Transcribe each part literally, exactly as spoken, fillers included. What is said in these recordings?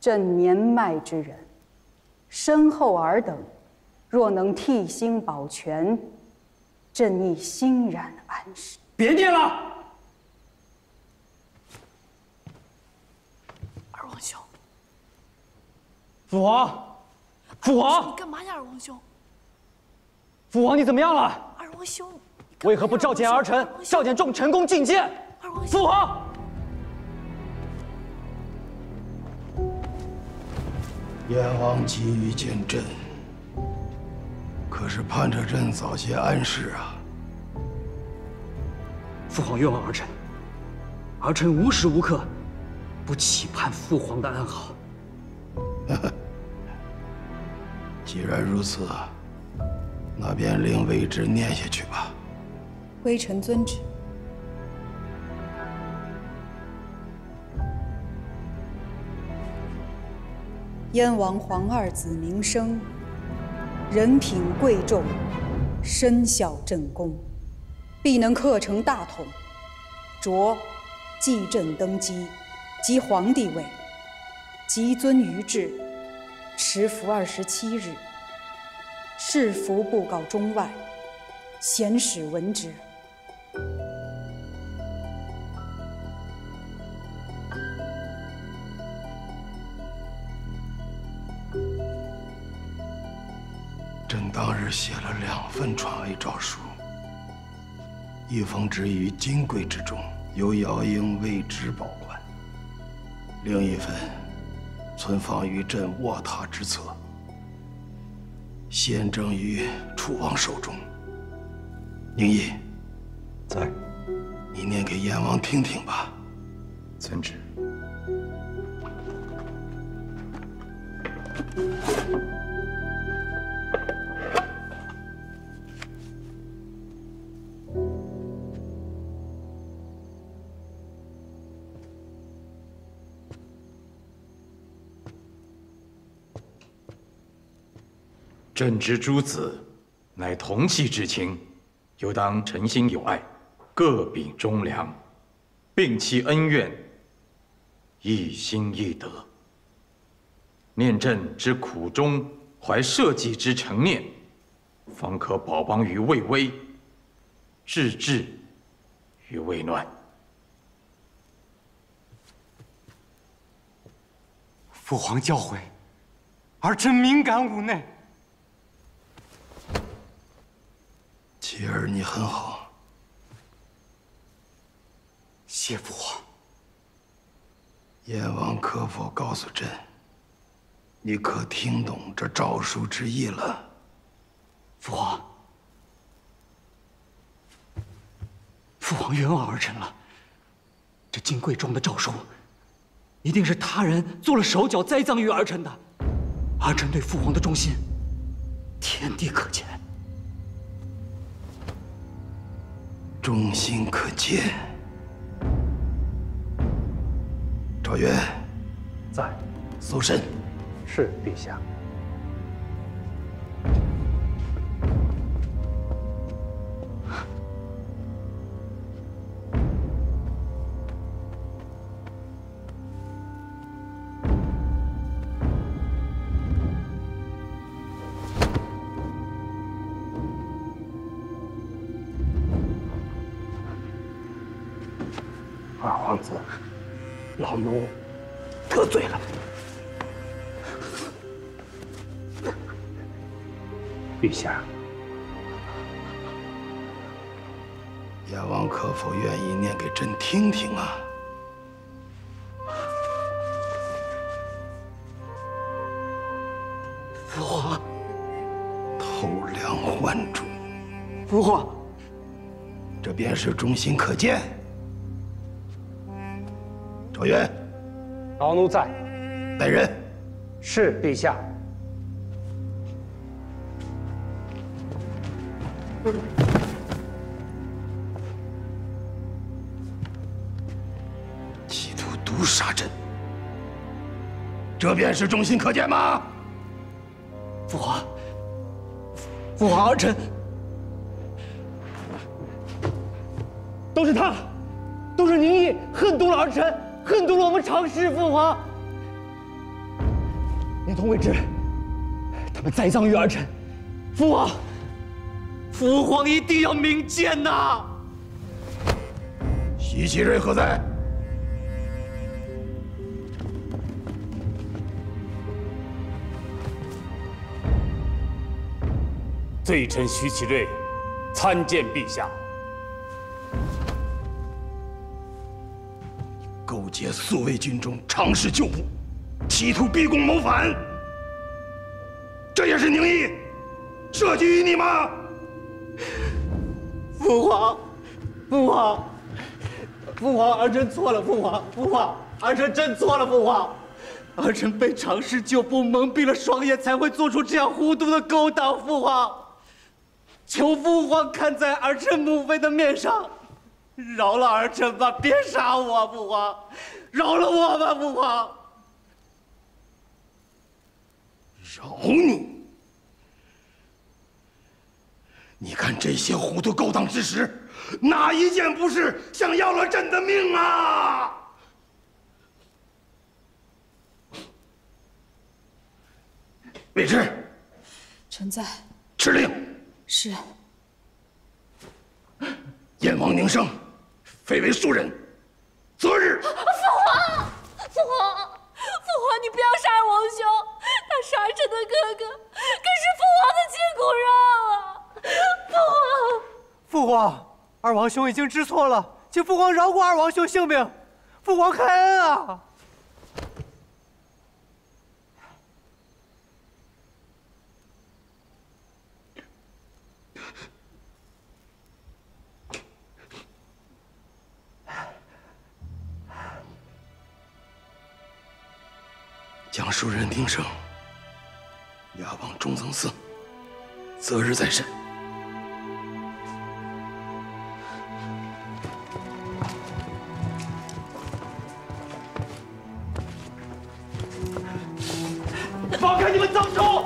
朕年迈之人，身后尔等若能替兴保全，朕亦欣然安适。 别念了！ 二王兄， 父皇，父皇， 你干嘛呀，二王兄？ 父皇，你怎么样了？ 二王兄， 为何不召见儿臣？召见众臣公觐见。 二王兄， 父皇。 燕王急于见朕，可是盼着朕早些安适啊。 父皇冤枉儿臣，儿臣无时无刻不期盼父皇的安好。 既然如此，那便令魏之念下去吧。 微臣遵旨。 燕王皇二子名声，人品贵重，身效朕功，必能克成大统，着继朕登基，即皇帝位，即遵于制，持服二十七日。是服布告中外，贤使闻之。 朕当日写了两份传位诏书，一封置于金柜之中，由姚英为之保管；另一份存放于朕卧榻之侧，现正于楚王手中。宁毅， 在， 你念给燕王听听吧。 遵旨。 朕之诸子，乃同气之亲，犹当诚心友爱，各秉忠良，并其恩怨，一心一德。念朕之苦衷，怀社稷之诚念，方可保邦于未危，治治于未乱。 父皇教诲，儿臣敏感五内。 妻儿，你很好。 谢父皇。 燕王可否告诉朕，你可听懂这诏书之意了？ 父皇，父皇冤枉儿臣了。这金柜中的诏书，一定是他人做了手脚栽赃于儿臣的。儿臣对父皇的忠心，天地可见。 忠心可见。赵渊， 在。 搜身。 是陛下。二皇子，老奴得罪了。陛下， 燕王可否愿意念给朕听听啊？ 父皇， 偷梁换柱。 父皇， 这便是忠心可见。 赵渊， 老奴在。 带人。 是陛下。 企图毒杀朕，这便是忠心可见吗？ 父皇，父皇，儿臣都是他，都是宁毅恨毒了儿臣。 恨毒了我们常侍，父皇。 连同未知，他们栽赃于儿臣。父皇，父皇一定要明鉴呐！ 徐其瑞何在？ 罪臣徐其瑞参见陛下。 勾结宿卫军中长史旧部，企图逼宫谋反，这也是宁毅设计于你吗？ 父皇，父皇，父皇，儿臣错了，父皇，父皇，儿臣真错了，父皇，儿臣被长史旧部蒙蔽了双眼，才会做出这样糊涂的勾当，父皇。求父皇看在儿臣母妃的面上，饶了儿臣吧，别杀我，父皇，饶了我吧，父皇。 饶你？你看这些糊涂勾当之时，哪一件不是想要了朕的命啊？未知， 臣在。 敕令。 是。 燕王宁生，非为庶人，择日。 父皇，父皇，父皇，你不要杀二王兄，他是儿臣的哥哥，可是父皇的亲骨肉啊！父皇， 父皇，二王兄已经知错了，请父皇饶过二王兄性命，父皇开恩啊！ 将庶人宁生押往中僧寺，择日再审。 放开你们脏手！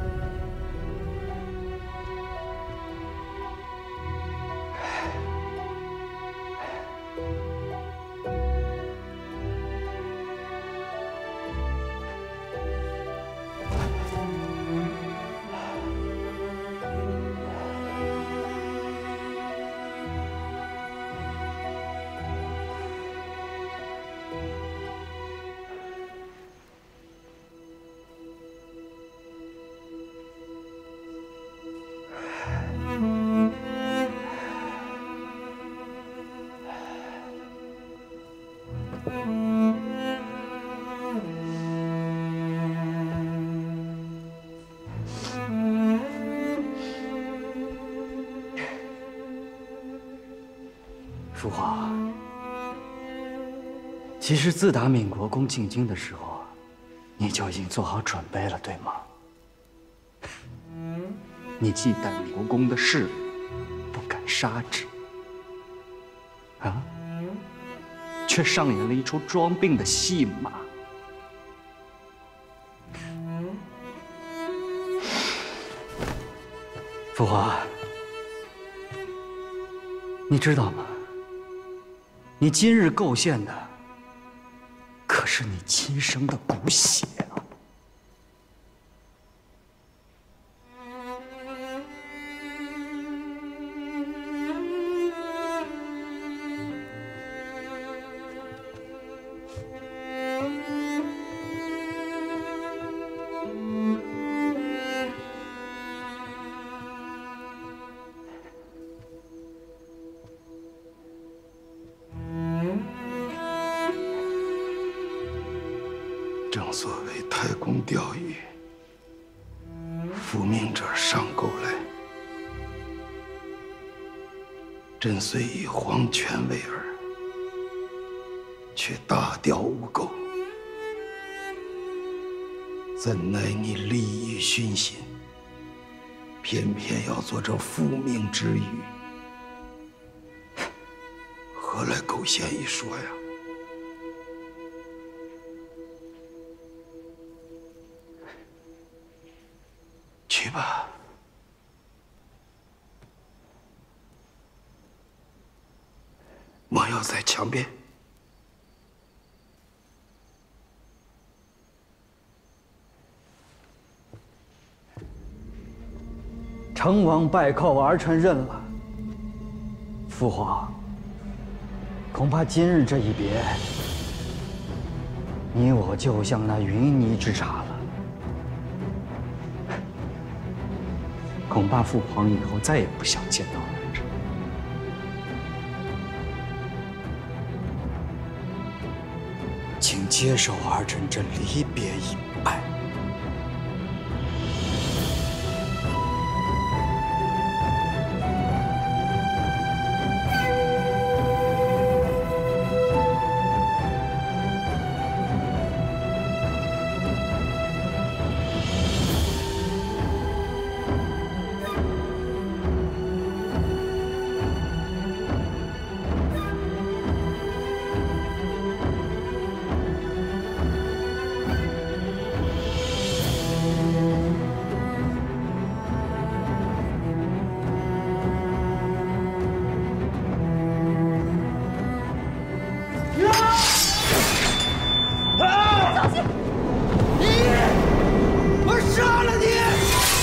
父皇，其实自打闽国公进京的时候，你就已经做好准备了，对吗？你忌惮闽国公的势力，不敢杀之，啊，却上演了一出装病的戏码。父皇，你知道吗？你今日构陷的，可是你亲生的骨血啊！ 正所谓太公钓鱼，复命者上钩来。朕虽以皇权为饵，却大钓无钩，怎奈你利益熏心，偏偏要做这复命之鱼，何来苟陷一说呀？去吧。莫要再强辩。 成王败寇，儿臣认了。父皇，恐怕今日这一别，你我就像那云泥之差了。恐怕父皇以后再也不想见到儿臣。请接受儿臣这离别一拜。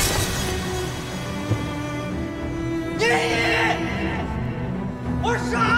我杀！